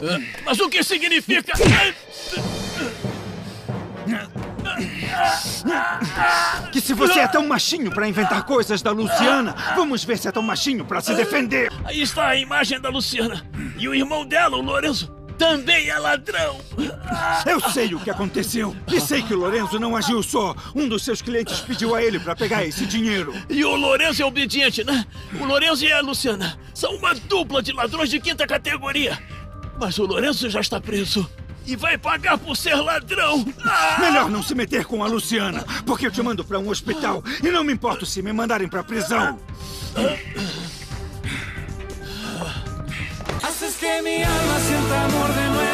Mas o que significa? Que se você é tão machinho pra inventar coisas da Luciana, vamos ver se é tão machinho pra se defender. Aí está a imagem da Luciana. E o irmão dela, o Lorenzo, também é ladrão. Eu sei o que aconteceu. E sei que o Lorenzo não agiu só. Um dos seus clientes pediu a ele pra pegar esse dinheiro. E o Lorenzo é obediente, né? O Lorenzo e a Luciana são uma dupla de ladrões de 5ª categoria. Mas o Lorenzo já está preso. E vai pagar por ser ladrão. Melhor não se meter com a Luciana, porque eu te mando pra um hospital. E não me importo se me mandarem pra prisão. Haces que mi alma sienta amor de nuevo.